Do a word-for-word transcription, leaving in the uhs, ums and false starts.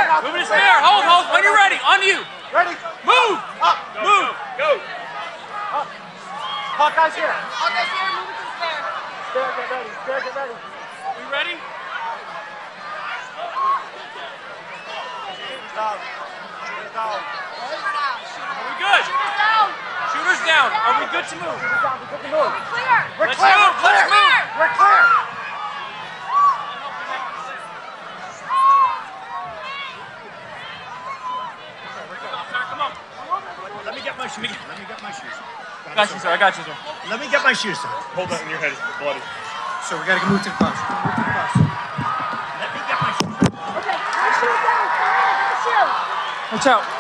Move it there. Hold, hold. When you're ready. On you. Ready. Move. Up. Move. Go. Up. Hawkeye's here. Hawkeye's here. Move it to the stair. Stair, get ready. Stair, get ready. We ready? Shooter's down. Shooter's down. Shooter down. Are we good? Shooter's down. Shooter's down. Are we good to move? Shooter's down. We're good to move. We're clear. We're Let's clear. move. We're Let's clear. move. We're clear. Come on. Let me get my shoes. Let me get my shoes. I got you, sir. I got you, sir. Let me get my shoes, sir. Hold that in your head. It's bloody. So we gotta move to the bus. Move to the bus. Let me get my shoes. Okay. My shoes down. Come on. Get the shoe. Watch out.